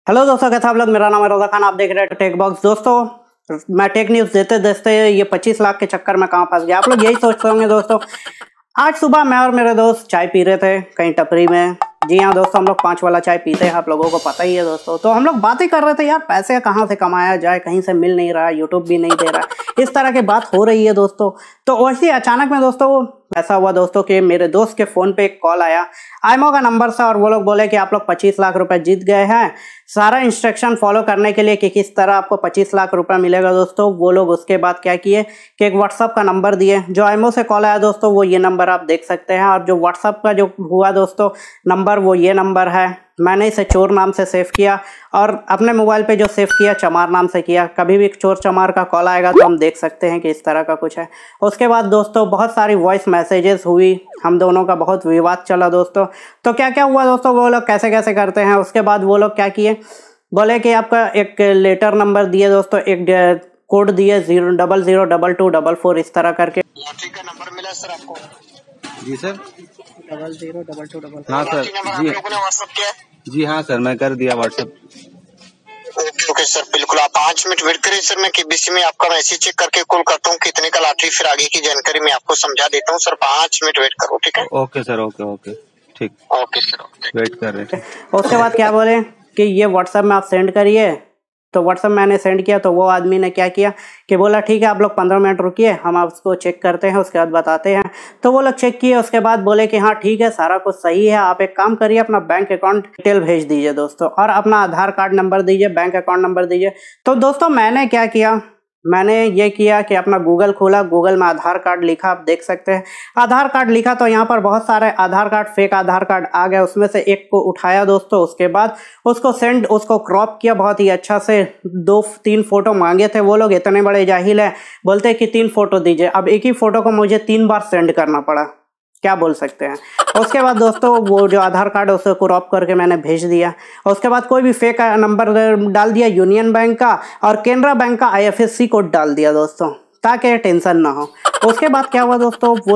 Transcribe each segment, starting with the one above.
Hello दोस्तों, कैसे आप लोग। मेरा नाम है रज़ा खान, आप देख रहे हैं टेक बॉक्स। दोस्तों, मैं टेक न्यूज़ देते देते ये 25 लाख के चक्कर में कहाँ फंस गया। आप लोग यही सोचते होंगे दोस्तों। आज सुबह मैं और मेरे दोस्त चाय पी रहे थे कहीं टपरी में। जी हाँ दोस्तों, हम लोग 5 वाला चाय पीते हैं, आप लोगों को पता ही है दोस्तों। तो हम लोग बातें कर रहे थे, यार पैसे कहाँ से कमाया जाए, कहीं से मिल नहीं रहा, यूट्यूब भी नहीं दे रहा, इस तरह की बात हो रही है दोस्तों। तो वैसे अचानक में दोस्तों ऐसा हुआ दोस्तों कि मेरे दोस्त के फ़ोन पे एक कॉल आया आईमो का नंबर से, और वो लोग बोले कि आप लोग 25 लाख रुपए जीत गए हैं। सारा इंस्ट्रक्शन फॉलो करने के लिए कि किस तरह आपको 25 लाख रुपए मिलेगा दोस्तों। वो लोग उसके बाद क्या किए कि एक व्हाट्सअप का नंबर दिए। जो आईमो से कॉल आया दोस्तों, वो ये नंबर आप देख सकते हैं, और जो व्हाट्सअप का जो हुआ दोस्तों नंबर, वो ये नंबर है। मैंने इसे चोर नाम से सेव किया, और अपने मोबाइल पे जो सेव किया चमार नाम से किया। कभी भी चोर चमार का कॉल आएगा तो हम देख सकते हैं कि इस तरह का कुछ है। उसके बाद दोस्तों बहुत सारी वॉइस मैसेजेस हुई, हम दोनों का बहुत विवाद चला दोस्तों। तो क्या क्या हुआ दोस्तों, वो लोग कैसे कैसे करते हैं। उसके बाद वो लोग क्या किए, बोले कि आपका एक लेटर नंबर दिए दोस्तों, एक कोड दिए 0002244 इस तरह करके। लॉटरी का नंबर मिला सर आपको? जी सर। 002244। हाँ सर। आप लोगों ने व्हाट्सएप किया? जी हाँ सर, मैं कर दिया व्हाट्सएप। ओके सर, बिल्कुल आप 5 मिनट वेट करिए सर। मैं केबीसी में आपका मैसेज चेक करके कॉल करता हूँ कितने का लॉटरी, फिर आगे की जानकारी मैं आपको समझा देता हूँ सर। 5 मिनट वेट करो, ठीक है? ओके सर, ओके ठीक। Okay sir, okay. वेट कर रहे थे। उसके बाद क्या बोले कि ये व्हाट्सएप में आप सेंड करिए। तो व्हाट्सएप मैंने सेंड किया, तो वो आदमी ने क्या किया कि बोला ठीक है आप लोग 15 मिनट रुकिए, हम आप उसको चेक करते हैं, उसके बाद बताते हैं। तो वो लोग चेक किए, उसके बाद बोले कि हाँ ठीक है, सारा कुछ सही है, आप एक काम करिए, अपना बैंक अकाउंट डिटेल भेज दीजिए दोस्तों, और अपना आधार कार्ड नंबर दीजिए, बैंक अकाउंट नंबर दीजिए। तो दोस्तों मैंने क्या किया, मैंने ये किया कि अपना गूगल खोला, गूगल में आधार कार्ड लिखा, आप देख सकते हैं आधार कार्ड लिखा। तो यहाँ पर बहुत सारे Aadhaar card, fake Aadhaar card आ गए। उसमें से एक को उठाया दोस्तों, उसके बाद उसको क्रॉप किया बहुत ही अच्छा से। 2-3 फोटो मांगे थे वो लोग, इतने बड़े जाहिल है, बोलते कि 3 फोटो दीजिए। अब एक ही फोटो को मुझे 3 बार सेंड करना पड़ा, क्या बोल सकते हैं। उसके बाद दोस्तों वो जो आधार कार्ड है उसे क्रॉप करके मैंने भेज दिया। उसके बाद कोई भी फेक नंबर डाल दिया यूनियन बैंक का, और केनरा बैंक का IFSC कोड डाल दिया दोस्तों, ताकि टेंशन ना हो। उसके बाद क्या हुआ दोस्तों, वो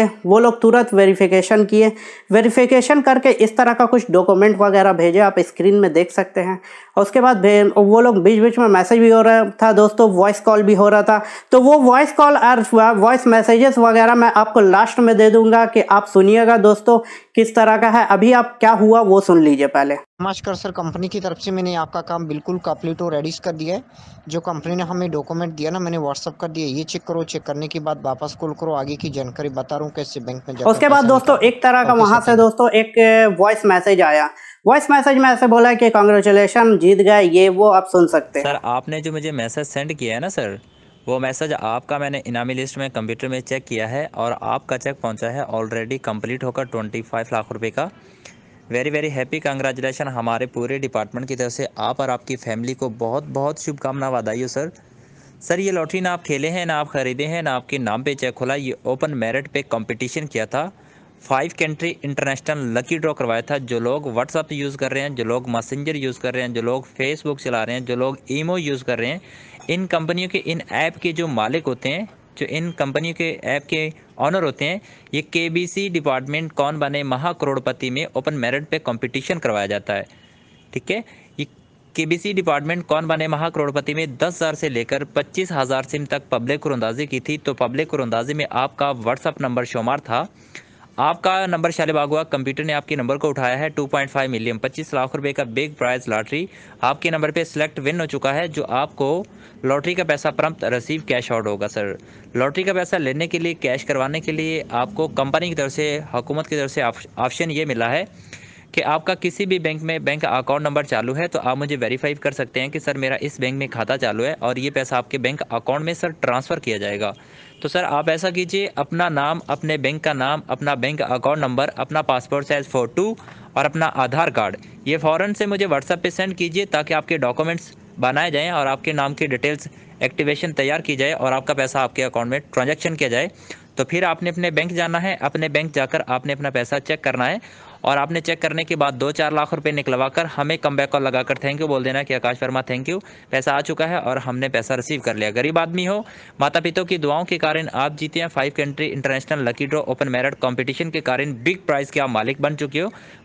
लोग तुरंत वेरिफिकेशन किए। वेरिफिकेशन करके इस तरह का कुछ डॉक्यूमेंट वगैरह भेजे, आप स्क्रीन में देख सकते हैं। उसके बाद वो लोग बीच बीच में मैसेज भी हो रहा था दोस्तों, वॉइस कॉल भी हो रहा था। तो वो वॉइस कॉल और वॉइस मैसेजेस वगैरह मैं आपको लास्ट में दे दूंगा, कि आप सुनिएगा दोस्तों किस तरह का है। अभी आप क्या हुआ वो सुन लीजिए पहले। नमस्कार सर, कंपनी की तरफ से मैंने आपका काम बिल्कुल कंप्लीट और रेडी कर दिया है। जो कंपनी ने हमें डॉक्यूमेंट दिया ना, मैंने व्हाट्सअप कर दिया। ये चेक करो, चेक करने के बाद वापस कॉल करो, आगे की जानकारी बता रहा हूँ कैसे बैंक में जाकर। उसके बाद दोस्तों एक तरह का वहां से दोस्तों एक वॉइस मैसेज आया। वॉइस मैसेज में ऐसे बोला कि कांग्रेचुलेशन, जीत गए, ये वो आप सुन सकते हैं। सर आपने जो मुझे मैसेज सेंड किया है ना सर, वो मैसेज आपका मैंने इनामी लिस्ट में कंप्यूटर में चेक किया है, और आपका चेक पहुंचा है ऑलरेडी कंप्लीट होकर 25 लाख रुपए का। Very very happy, congratulation. हमारे पूरे डिपार्टमेंट की तरफ से आप और आपकी फैमिली को बहुत बहुत शुभकामना, बधाई हो सर। सर ये लॉटरी ना आप खेले हैं, ना आप ख़रीदे हैं, ना आपके नाम पे चेक खुला। ये ओपन मेरिट पे कंपटीशन किया था। 5 कंट्री इंटरनेशनल लकी ड्रॉ करवाया था। जो लोग व्हाट्सअप यूज़ कर रहे हैं, जो लोग मैसेंजर यूज़ कर रहे हैं, जो लोग फेसबुक चला रहे हैं, जो लोग ईमो यूज़ कर रहे हैं, इन कंपनियों के, इन ऐप के जो मालिक होते हैं, जो इन कंपनियों के ऐप के ऑनर होते हैं, ये KBC डिपार्टमेंट कौन बने महा करोड़पति में ओपन मेरिट पे कंपटीशन करवाया जाता है। ठीक है, ये KBC डिपार्टमेंट कौन बने महा करोड़पति में 10,000 से लेकर 25,000 सिम तक पब्लिक कुरंदाजी की थी। तो पब्लिक कुरंदाजी में आपका व्हाट्सअप नंबर शुमार था, आपका नंबर शालीबाग हुआ, कंप्यूटर ने आपके नंबर को उठाया है। 2.5 मिलियन 25 लाख रुपए का बिग प्राइज लॉटरी आपके नंबर पे सिलेक्ट विन हो चुका है, जो आपको लॉटरी का पैसा प्रम्प्ट रिसीव कैश आउट होगा सर। लॉटरी का पैसा लेने के लिए, कैश करवाने के लिए आपको कंपनी की तरफ से, हुकूमत की तरफ से ऑप्शन ये मिला है कि आपका किसी भी बैंक में बैंक अकाउंट नंबर चालू है, तो आप मुझे वेरीफाई कर सकते हैं कि सर मेरा इस बैंक में खाता चालू है, और ये पैसा आपके बैंक अकाउंट में सर ट्रांसफ़र किया जाएगा। तो सर आप ऐसा कीजिए, अपना नाम, अपने बैंक का नाम, अपना बैंक अकाउंट नंबर, अपना पासपोर्ट साइज़ फ़ोटो और अपना आधार कार्ड, ये फ़ौरन से मुझे व्हाट्सएप पे सेंड कीजिए, ताकि आपके डॉक्यूमेंट्स बनाए जाएँ और आपके नाम की डिटेल्स एक्टिवेशन तैयार की जाए, और आपका पैसा आपके अकाउंट में ट्रांजैक्शन किया जाए। तो फिर आपने अपने बैंक जाना है, अपने बैंक जाकर आपने अपना पैसा चेक करना है, और आपने चेक करने के बाद 2-4 लाख रुपए निकलवा कर हमें कम बैक कॉल लगाकर थैंक यू बोल देना कि आकाश वर्मा थैंक यू, पैसा आ चुका है और हमने पैसा रिसीव कर लिया। गरीब आदमी हो, माता पिता की दुआओं के कारण आप जीते हैं 5 country international lucky draw open merit competition के कारण बिग प्राइज़ के आप मालिक बन चुके हो।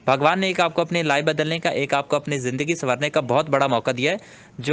भगवान ने एक आपको अपनी लाइफ बदलने का, एक आपको अपनी ज़िंदगी संवारने का बहुत बड़ा मौका दिया है,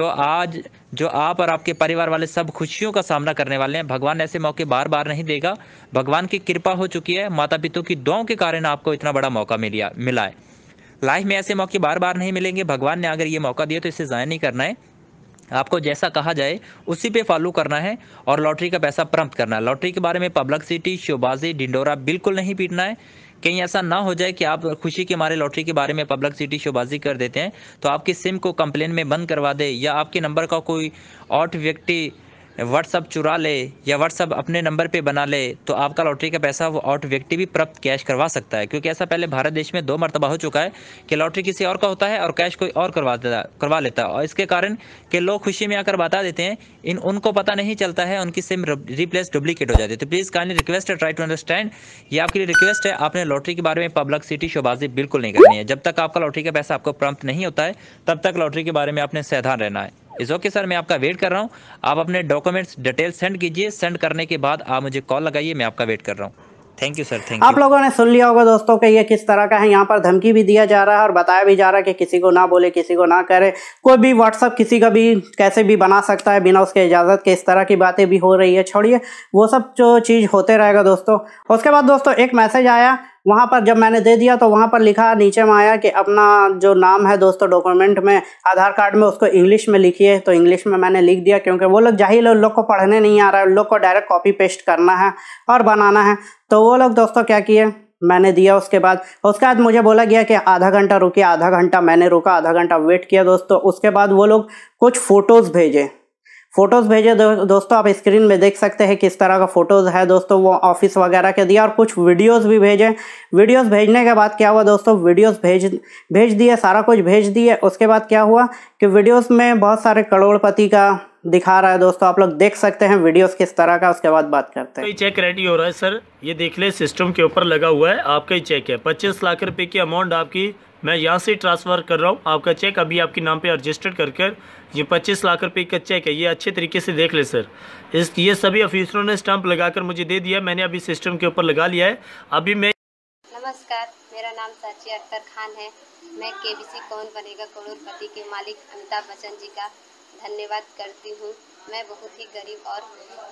जो आप और आपके परिवार वाले सब खुशियों का सामना करने वाले हैं। भगवान ऐसे मौके बार बार नहीं देगा। भगवान की कृपा हो चुकी है, माता पिता की दुआओं के कारण आपको इतना बड़ा मौका मिला है। लाइफ में ऐसे मौके बार बार नहीं मिलेंगे। भगवान ने अगर ये मौका दिया तो इसे ज़ाया नहीं करना है। आपको जैसा कहा जाए उसी पे फॉलो करना है और लॉटरी का पैसा प्राप्त करना है। लॉटरी के बारे में पब्लिसिटी, शोबाजी, ढिंडोरा बिल्कुल नहीं पीटना है। कहीं ऐसा ना हो जाए कि आप खुशी के मारे लॉटरी के बारे में पब्लिसिटी, शोबाजी कर देते हैं तो आपकी सिम को कंप्लेन में बंद करवा दे, या आपके नंबर का कोई और व्यक्ति व्हाट्सअप चुरा ले या व्हाट्सअप अपने नंबर पे बना ले, तो आपका लॉटरी का पैसा वो और व्यक्ति भी प्राप्त कैश करवा सकता है। क्योंकि ऐसा पहले भारत देश में 2 मरतबा हो चुका है कि लॉटरी किसी और का होता है और कैश कोई और करवा लेता है, और इसके कारण कि लोग खुशी में आकर बता देते हैं, उनको पता नहीं चलता है, उनकी सिम रिप्लेस डुप्लीकेट हो जाती है। तो प्लीज़ काइंडली रिक्वेस्ट है, ट्राई टू अंडरस्टैंड। ये आपके लिए रिक्वेस्ट है, आपने लॉटरी के बारे में पब्लिसिटी, शोबाजी बिल्कुल नहीं करनी है। जब तक आपका लॉटरी का पैसा आपको प्राप्त नहीं होता है तब तक लॉटरी के बारे में आपने सावधान रहना है। इज़ ओके सर, मैं आपका वेट कर रहा हूँ। आप अपने डॉक्यूमेंट्स डिटेल सेंड कीजिए। सेंड करने के बाद आप मुझे कॉल लगाइए, मैं आपका वेट कर रहा हूँ। Thank you sir, thank you. आप लोगों ने सुन लिया होगा दोस्तों कि ये किस तरह का है। यहाँ पर धमकी भी दिया जा रहा है और बताया भी जा रहा है कि किसी को ना बोले, किसी को ना करे। कोई भी व्हाट्सअप किसी का भी कैसे भी बना सकता है बिना उसके इजाज़त के। इस तरह की बातें भी हो रही है, छोड़िए वो सब जो चीज़ होते रहेगा दोस्तों। उसके बाद दोस्तों एक मैसेज आया, वहाँ पर जब मैंने दे दिया तो वहाँ पर लिखा नीचे में आया कि अपना जो नाम है दोस्तों डॉक्यूमेंट में, आधार कार्ड में, उसको इंग्लिश में लिखिए। तो इंग्लिश में मैंने लिख दिया क्योंकि वो लोग जाहिल है, उन लोग को पढ़ने नहीं आ रहा है, उन लोग को डायरेक्ट कॉपी पेस्ट करना है और बनाना है। तो वो लोग दोस्तों क्या किए, मैंने दिया उसके बाद मुझे बोला गया कि आधा घंटा रुकिए। आधा घंटा मैंने रुका, आधा घंटा वेट किया दोस्तों। उसके बाद वो लोग कुछ फ़ोटोज़ भेजे दोस्तों। आप स्क्रीन में देख सकते हैं किस तरह का फ़ोटोज़ है दोस्तों। वो ऑफिस वगैरह के दिया और कुछ वीडियोस भी भेजे। वीडियोस भेजने के बाद क्या हुआ दोस्तों, वीडियोस भेज दिए, सारा कुछ भेज दिए। उसके बाद क्या हुआ कि वीडियोस में बहुत सारे करोड़पति का दिखा रहा है दोस्तों। आप लोग देख सकते हैं वीडियोस किस तरह का। उसके बाद बात करते हैं। चेक रेडी हो रहा है सर, ये देख ले सिस्टम के ऊपर लगा हुआ है, आपका ही चेक है। 25 लाख रुपए की अमाउंट आपकी मैं यहाँ से ट्रांसफ़र कर रहा हूँ। आपका चेक अभी आपके नाम पे रजिस्टर्ड कर ये 25 लाख रुपए का चेक है। ये अच्छे तरीके से देख ले सर। ये सभी ऑफिसरों ने स्टाम्प लगाकर मुझे दे दिया, मैंने अभी सिस्टम के ऊपर लगा लिया है। अभी मैं नमस्कार, मेरा नाम साचिया अख्तर खान है। मैं केबीसी कौन बनेगा करोड़पति के मालिक अमिताभ बच्चन जी का धन्यवाद करती हूँ। मैं बहुत ही गरीब और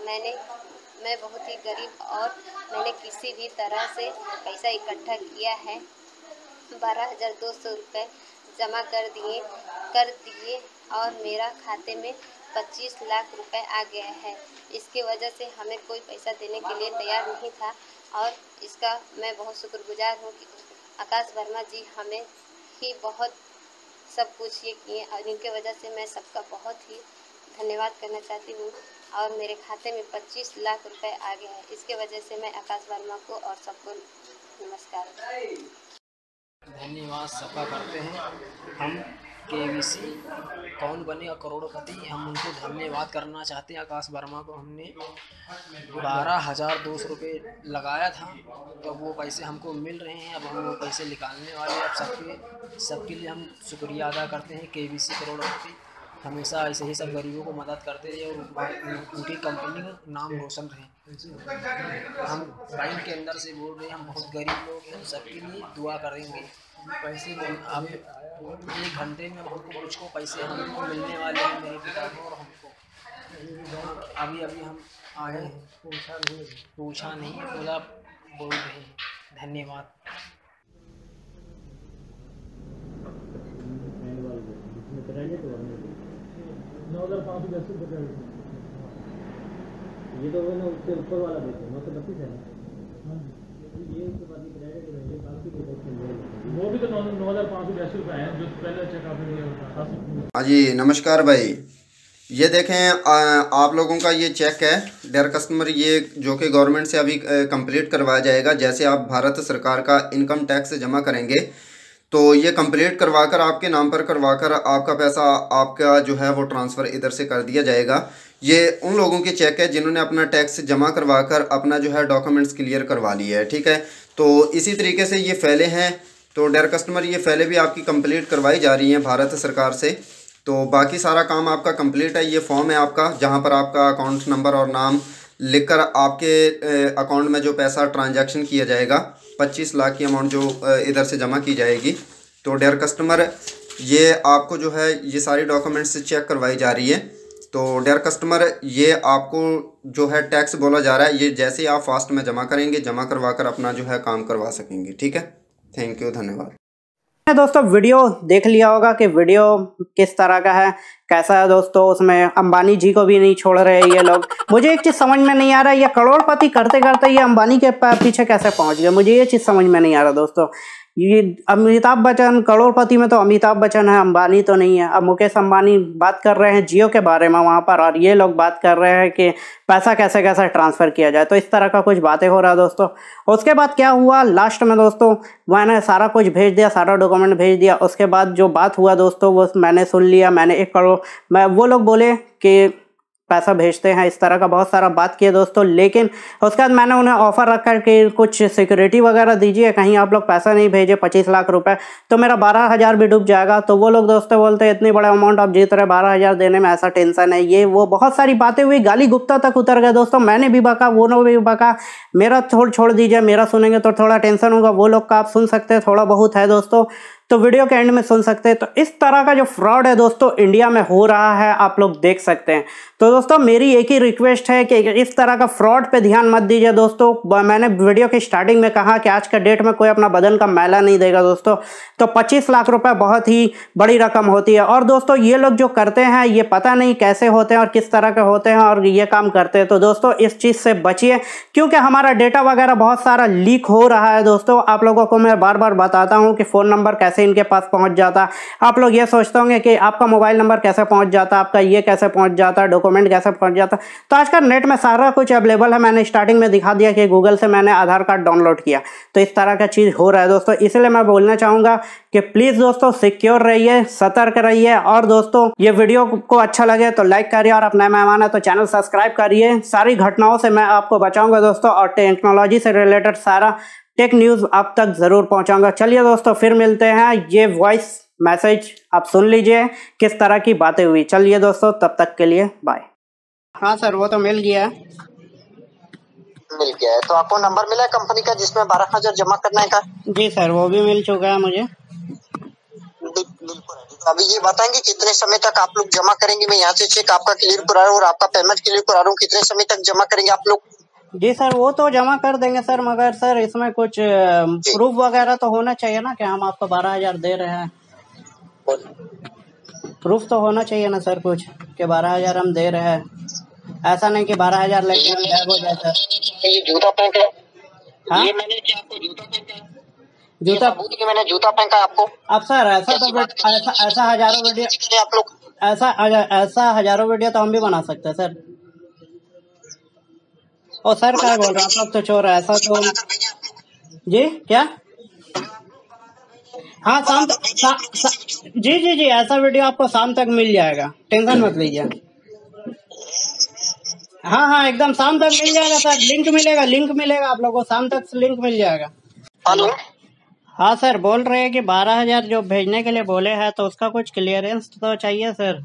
मैंने किसी भी तरह से पैसा इकट्ठा किया है। 12,200 रुपये जमा कर दिए और मेरा खाते में 25 लाख रुपए आ गया है। इसकी वजह से हमें कोई पैसा देने के लिए तैयार नहीं था और इसका मैं बहुत शुक्रगुजार हूँ कि आकाश वर्मा जी हमें ही बहुत सब कुछ ये किए और इनके वजह से मैं सबका बहुत ही धन्यवाद करना चाहती हूँ। और मेरे खाते में 25 लाख रुपए आ गया है। इसके वजह से मैं आकाश वर्मा को और सबको नमस्कार धन्यवाद सफा करते हैं। हम केबीसी कौन बनेगा करोड़पति, हम उनको धन्यवाद करना चाहते हैं। आकाश वर्मा को हमने 12,200 रुपये लगाया था, तो वो पैसे हमको मिल रहे हैं। अब हम वो पैसे निकालने वाले हैं। अब सबके लिए हम शुक्रिया अदा करते हैं। केबीसी करोड़पति हमेशा ऐसे ही सब गरीबों को मदद करते रहे और उनकी कंपनी का नाम रोशन रहे। हम बैंक के अंदर से बोल रहे हैं, हम बहुत गरीब लोग हैं, सबके लिए दुआ करेंगे। पैसे अब 1 घंटे में हमको कुछ को पैसे हमको मिलने वाले हैं, मेरे पिता को और हमको। अभी हम आए हैं, पूछा नहीं, बोला बोल रहे हैं। धन्यवाद। ये तो ना उससे ऊपर वाला देखो 932 है ना, ये उसके बाद वो भी तो 9,582 रुपये है जो पहले चेक आपने लिया होता। हाँ जी नमस्कार भाई, ये देखें आप लोगों का ये चेक है डेयर कस्टमर, ये जो कि गवर्नमेंट से अभी कंप्लीट करवाया जाएगा। जैसे आप भारत सरकार का इनकम टैक्स जमा करेंगे तो ये कंप्लीट करवाकर आपके नाम पर करवाकर आपका पैसा आपका जो है वो ट्रांसफ़र इधर से कर दिया जाएगा। ये उन लोगों के चेक है जिन्होंने अपना टैक्स जमा करवाकर अपना जो है डॉक्यूमेंट्स क्लियर करवा लिया है, ठीक है। तो इसी तरीके से ये फैले हैं, तो डेयर कस्टमर ये फैले भी आपकी कंप्लीट करवाई जा रही हैं भारत सरकार से। तो बाकी सारा काम आपका कंप्लीट है। ये फॉर्म है आपका जहाँ पर आपका अकाउंट नंबर और नाम लिखकर आपके अकाउंट में जो पैसा ट्रांजैक्शन किया जाएगा 25 लाख की अमाउंट जो इधर से जमा की जाएगी। तो डियर कस्टमर, ये आपको जो है ये सारी डॉक्यूमेंट्स चेक करवाई जा रही है। तो डियर कस्टमर, ये आपको जो है टैक्स बोला जा रहा है, ये जैसे आप फास्ट में जमा करेंगे, जमा करवा कर अपना जो है काम करवा सकेंगे। ठीक है, थैंक यू, धन्यवाद। दोस्तों वीडियो देख लिया होगा कि वीडियो किस तरह का है, कैसा है दोस्तों। उसमें अंबानी जी को भी नहीं छोड़ रहे ये लोग। मुझे एक चीज़ समझ में नहीं आ रहा है, ये करोड़पति करते करते ये अंबानी के पीछे कैसे पहुंच गए, मुझे ये चीज़ समझ में नहीं आ रहा दोस्तों। ये अमिताभ बच्चन, करोड़पति में तो अमिताभ बच्चन है, अंबानी तो नहीं है। अब मुकेश अंबानी बात कर रहे हैं जियो के बारे में वहाँ पर, और ये लोग बात कर रहे हैं कि पैसा कैसे कैसे ट्रांसफ़र किया जाए। तो इस तरह का कुछ बातें हो रहा है दोस्तों। उसके बाद क्या हुआ लास्ट में दोस्तों, मैंने सारा कुछ भेज दिया, सारा डॉक्यूमेंट भेज दिया। उसके बाद जो बात हुआ दोस्तों वो मैंने सुन लिया। मैंने 1 करोड़, वो लोग बोले कि पैसा भेजते हैं, इस तरह का बहुत सारा बात किया दोस्तों। लेकिन उसके बाद मैंने उन्हें ऑफ़र रखा कि कुछ सिक्योरिटी वगैरह दीजिए, कहीं आप लोग पैसा नहीं भेजे 25 लाख रुपए तो मेरा 12,000 भी डूब जाएगा। तो वो लोग दोस्तों बोलते हैं इतनी बड़ा अमाउंट आप जीत रहे, 12,000 देने में ऐसा टेंशन है, ये वो बहुत सारी बातें हुई, गाली गुप्ता तक उतर गए दोस्तों। मैंने भी बका, वो लोग भी बका। मेरा छोड़ दीजिए, मेरा सुनेंगे तो थोड़ा टेंशन होगा, वो लोग का आप सुन सकते हैं, थोड़ा बहुत है दोस्तों, तो वीडियो के एंड में सुन सकते हैं। तो इस तरह का जो फ्रॉड है दोस्तों इंडिया में हो रहा है, आप लोग देख सकते हैं। तो दोस्तों मेरी एक ही रिक्वेस्ट है कि इस तरह का फ्रॉड पे ध्यान मत दीजिए दोस्तों। मैंने वीडियो की स्टार्टिंग में कहा कि आज का डेट में कोई अपना बदन का मैला नहीं देगा दोस्तों। तो 25 लाख रुपए बहुत ही बड़ी रकम होती है। और दोस्तों ये लोग जो करते हैं ये पता नहीं कैसे होते हैं और किस तरह के होते हैं और ये काम करते हैं। तो दोस्तों इस चीज़ से बचिए, क्योंकि हमारा डेटा वगैरह बहुत सारा लीक हो रहा है दोस्तों। आप लोगों को मैं बार बार बताता हूँ कि फ़ोन नंबर कैसे इनके पास पहुंच जाता। आप लोग ये सोचते होंगे कि आपका मोबाइल नंबर कैसे पहुंच जाता, आपका ये कैसे पहुंच जाता, डॉक्यूमेंट कैसे पहुंच जाता। तो आजकल नेट में सारा कुछ अवेलेबल है। मैंने स्टार्टिंग में दिखा दिया कि गूगल से मैंने आधार कार्ड डाउनलोड किया। तो इस तरह का चीज़ हो रहा है दोस्तों। इसलिए मैं बोलना चाहूँगा कि प्लीज़ दोस्तों सिक्योर रहिए, सतर्क रहिए। और दोस्तों ये वीडियो को अच्छा लगे तो लाइक करिए, और अपना मेहमान है तो चैनल सब्सक्राइब करिए। सारी घटनाओं से मैं आपको बचाऊँगा दोस्तों, और टेक्नोलॉजी से रिलेटेड सारा टेक न्यूज़ आप तक ज़रूर पहुँचाऊँगा। चलिए दोस्तों फिर मिलते हैं। ये वॉइस मैसेज आप सुन लीजिए किस तरह की बातें हुई। चलिए दोस्तों तब तक के लिए बाय। हाँ सर वो तो मिल गया है। मिल गया है तो आपको नंबर मिला है कंपनी का जिसमें 12,000 जमा करने का? जी सर वो भी मिल चुका है मुझे। बिल्कुल। तो अभी ये बताएंगे कितने समय तक आप लोग जमा करेंगे? मैं यहाँ से चेक आपका क्लियर करा रहा हूँ और आपका पेमेंट क्लियर करा रहा हूँ। कितने समय तक जमा करेंगे आप लोग? जी सर वो तो जमा कर देंगे सर, मगर सर इसमें कुछ प्रूफ वगैरह तो होना चाहिए ना कि हम आपको 12,000 दे रहे हैं। प्रूफ तो होना चाहिए ना सर कुछ कि 12,000 हम दे रहे हैं। ऐसा नहीं कि 12,000 लेके हम गायब हो जाए सर। ये जूता पहन हाँ? ये मैंने क्या आपको जूता पहना? जूता कि मैंने जूता पहना आपको? अब सर ऐसा तो ऐसा हजारों वीडियो आप लोग ऐसा हजारों वीडियो तो हम भी बना सकते हैं सर। ओ सर क्या बोल रहे हैं आप लोग तो चोर है ऐसा तो। जी क्या? हाँ शाम तक जी ऐसा वीडियो आपको शाम तक मिल जाएगा, टेंशन मत लीजिए। हाँ एकदम शाम तक मिल जाएगा सर। लिंक मिलेगा आप लोगों को, शाम तक लिंक मिल जाएगा। हेलो हाँ सर बोल रहे हैं कि 12,000 जो भेजने के लिए बोले हैं तो उसका कुछ क्लियरेंस तो चाहिए सर।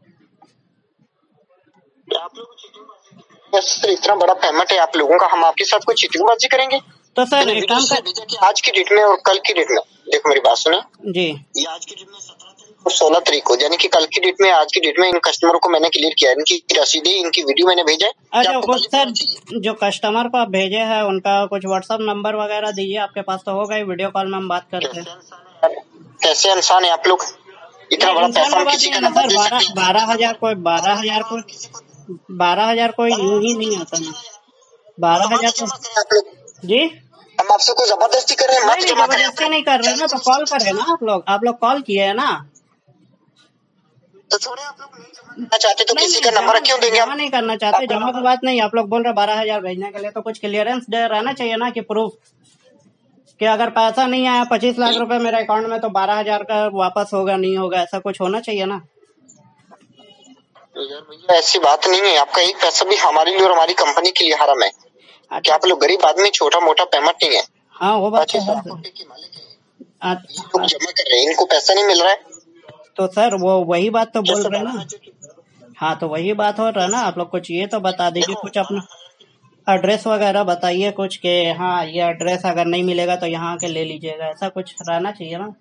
सर इतना बड़ा पेमेंट है आप लोगों का, हम आपके साथ कोई चीटिंगबाजी करेंगे? तो सर एक काम कर, आज की डेट में और कल की डेट में, देखो मेरी बात सुने जी। ये आज की डेट में 17 तारीख और 16 तारीख को, यानी कि कल की डेट में आज की डेट में इन कस्टमरों को मैंने क्लियर किया, इनकी रसीदें, इनकी वीडियो मैंने भेजा है। अच्छा कुछ सर जो कस्टमर को आप भेजे हैं उनका कुछ व्हाट्सएप नंबर वगैरह दीजिए, आपके पास तो होगा ही, वीडियो कॉल में हम बात करते हैं। कैसे इंसान है आप लोग? इतना बड़ा पैसा किसी का नंबर दे सकते हैं? 12,000 कोई यूं ही नहीं आता ना। 12,000 तो आप लोग जी हम आपसे कोई जबरदस्ती कर रहे हैं? नहीं जबरदस्ती नहीं कर रहे ना, तो कॉल कर रहे ना आप लोग कॉल किए है ना। तो थोड़े आप लोग नहीं जमा करना चाहते तो किसी का नंबर क्यों देंगे? जमा नहीं करना चाहते, जमा की बात नहीं। आप लोग बोल रहे 12,000 भेजने के लिए तो कुछ क्लियरेंस रहना चाहिए ना कि प्रूफ कि अगर पैसा नहीं आया 25 लाख रुपए मेरे अकाउंट में तो 12,000 का वापस होगा नहीं होगा, ऐसा कुछ होना चाहिए ना। यार भैया ऐसी बात नहीं है, आपका एक पैसा भी हमारे लिए और हमारी कंपनी के लिए हराम है। क्या आप लोग गरीब आदमी, छोटा मोटा पेमेंट नहीं है। हाँ वो बात 25 लाख रुपए के मालिक है, लोग जमा कर रहे हैं, इनको पैसा नहीं मिल रहा है। तो सर वो वही बात तो बोल रहे हैं ना। हाँ तो वही बात हो रहा है ना, आप लोग कुछ ये तो बता दीजिए कुछ अपना। एड्रेस वगैरह बताइए कुछ के हाँ ये एड्रेस अगर नहीं मिलेगा तो यहाँ के ले लीजिएगा, ऐसा कुछ रहना चाहिए ना।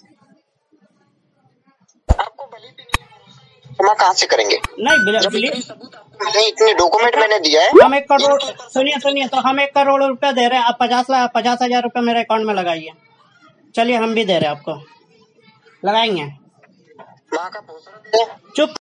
आपको जमा कहाँ से करेंगे? नहीं इतने डॉक्यूमेंट मैंने दिया है। हम 1 करोड़ सुनिए तो हम 1 करोड़ रुपया दे रहे हैं, आप 50,000 रुपया मेरे अकाउंट में लगाइए। चलिए हम भी दे रहे हैं आपको, लगाएंगे। वहाँ का चुप।